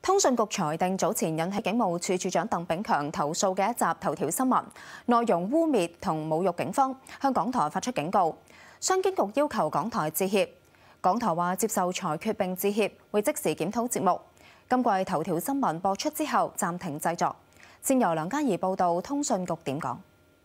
通訊局裁定早前引起警務處處長鄧炳強投訴嘅一集頭條新聞，內容污蔑同侮辱警方，向港台發出警告。商經局要求港台致歉，港台話接受裁決並致歉，會即時檢討節目。今季頭條新聞播出之後暫停製作。先由梁嘉怡報導通訊局點講。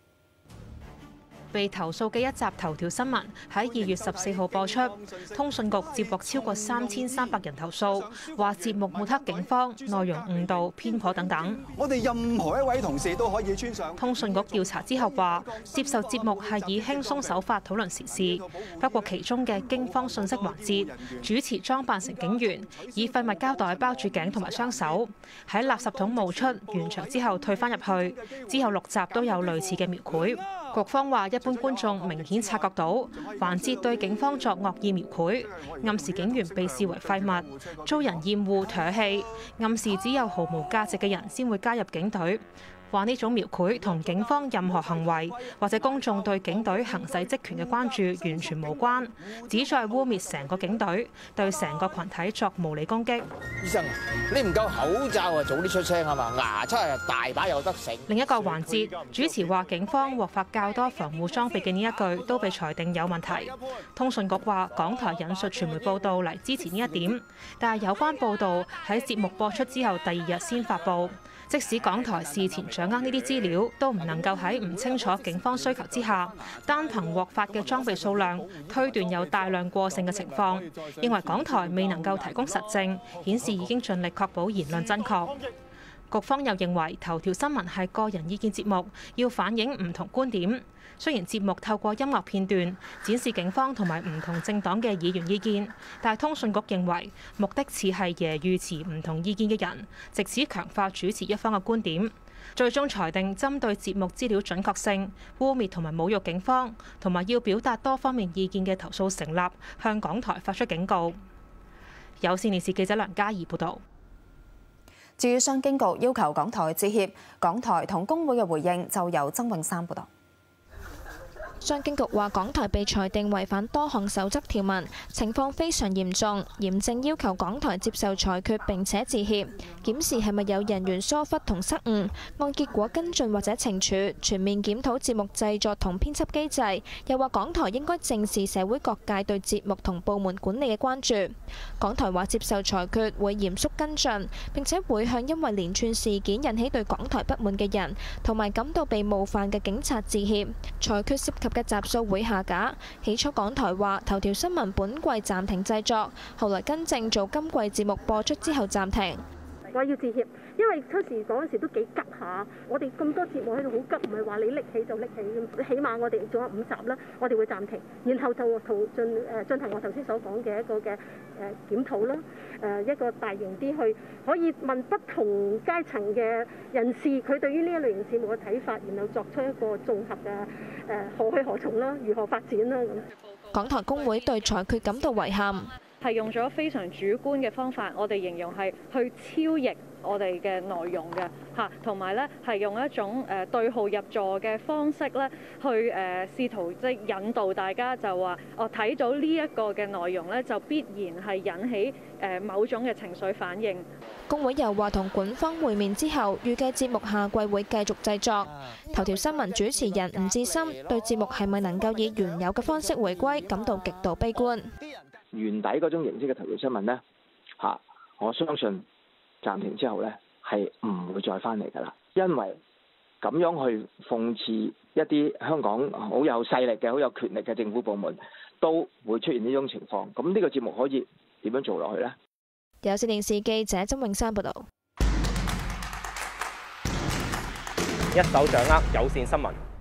被投訴嘅一集頭條新聞喺2月14號播出，通訊局接獲超過3300人投訴，話節目抹黑警方、內容誤導、偏頗等等。 我哋任何一位同事都可以穿上。 通訊局調查之後話，接受節目係以輕鬆手法討論時事，不過其中嘅驚慌訊息環節，主持裝扮成警員，以廢物膠袋包住頸同埋雙手，喺垃圾桶冒出，完場之後退返入去。之後6集都有類似嘅描繪。局方話一般觀眾明顯察覺到環節對警方作惡意描繪，暗示警員被視為廢物，遭人厭惡唾棄，暗示只有毫無價值嘅人先會加入警隊。話呢種描繪同警方任何行為或者公眾對警隊行使職權嘅關注完全無關，旨在污蔑成個警隊，對成個群體作無理攻擊。 醫生，你唔夠口罩啊，早啲出聲啊嘛，牙刷係大把有得食。 另一個環節，主持話警方獲發較多防護裝備嘅呢一句都被裁定有問題。通訊局話港台引述傳媒報道嚟支持呢一點，但係有關報導喺節目播出之後第2日先發布。即使港台事前掌握呢啲資料，都唔能夠喺唔清楚警方需求之下，單憑獲發嘅裝備數量推斷有大量過剩嘅情況，認為港台未能夠提供實證，顯示已經盡力確保言論真確。局方又認為頭條新聞係個人意見節目，要反映唔同觀點。雖然節目透過音樂片段展示警方同埋唔同政黨嘅議員意見，但係通訊局認為目的似係揶揄持唔同意見嘅人，藉此強化主持一方嘅觀點。最終裁定針對節目資料準確性、污蔑同埋侮辱警方，同埋要表達多方面意見嘅投訴成立，向港台發出警告。有線電視記者梁嘉怡報導。 至於商經局要求港台致歉，港台同工會嘅回應就由曾永山報導。 商經局話港台被裁定違反多項守則條文，情況非常嚴重，嚴正要求港台接受裁決並且致歉，檢視係咪有人員疏忽同失誤，按結果跟進或者懲處，全面檢討節目製作同編輯機制。又話港台應該正視社會各界對節目同部門管理嘅關注。港台話接受裁決會嚴肅跟進，並且會向因為連串事件引起對港台不滿嘅人同埋感到被冒犯嘅警察致歉。裁決涉及嘅集數會下架。起初港台話頭條新聞本季暫停製作，後來更正做今季節目播出之後暫停。 我要致歉，因為初時嗰陣時都幾急下，我哋咁多節目喺度好急，唔係話你拎起就拎起咁。起碼我哋仲有5集啦，我哋會暫停，然後就進行我頭先所講嘅一個嘅檢討啦。一個大型啲去可以問不同階層嘅人士，佢對於呢一類型節目嘅睇法，然後作出一個綜合嘅何去何從啦，如何發展啦咁。 港台工會對裁決感到遺憾。 係用咗非常主觀嘅方法，我哋形容係去超譯我哋嘅內容嘅嚇，同埋咧係用一種對號入座嘅方式咧，去試圖即係引導大家就話，睇到呢一個嘅內容咧，就必然係引起某種嘅情緒反應。 工會又話同管方會面之後，預計節目下季會繼續製作。頭條新聞主持人吳志森對節目係咪能夠以原有嘅方式回歸感到極度悲觀。 原底嗰種形式嘅頭條新聞呢，我相信暫停之後呢係唔會再翻嚟㗎啦，因為咁樣去諷刺一啲香港好有勢力嘅、好有權力嘅政府部門，都會出現呢種情況。咁呢個節目可以點樣做落去呢？ 有線電視記者曾永山報導。 一手掌握有線新聞。